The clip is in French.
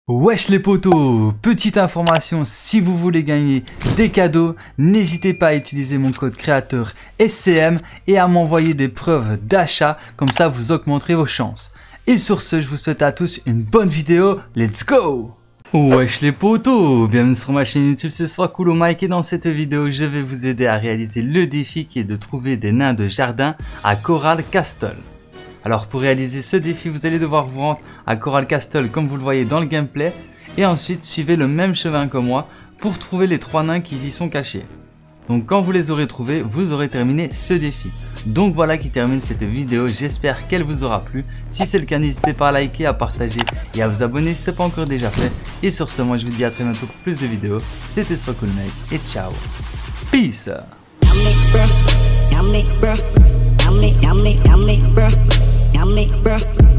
Wesh les potos, petite information, si vous voulez gagner des cadeaux, n'hésitez pas à utiliser mon code créateur SCM et à m'envoyer des preuves d'achat, comme ça vous augmenterez vos chances. Et sur ce, je vous souhaite à tous une bonne vidéo, let's go! Wesh les potos, bienvenue sur ma chaîne YouTube, c'est Swacoolo Mike et dans cette vidéo, je vais vous aider à réaliser le défi qui est de trouver des nains de jardin à Coral Castle. Alors pour réaliser ce défi, vous allez devoir vous rendre à Coral Castle comme vous le voyez dans le gameplay et ensuite suivez le même chemin que moi pour trouver les 3 nains qui y sont cachés. Donc quand vous les aurez trouvés, vous aurez terminé ce défi. Donc voilà qui termine cette vidéo, j'espère qu'elle vous aura plu. Si c'est le cas, n'hésitez pas à liker, à partager et à vous abonner si ce n'est pas encore déjà fait. Et sur ce, moi je vous dis à très bientôt pour plus de vidéos. C'était Swacoolo Mike et ciao. Peace. Yummy, bruh.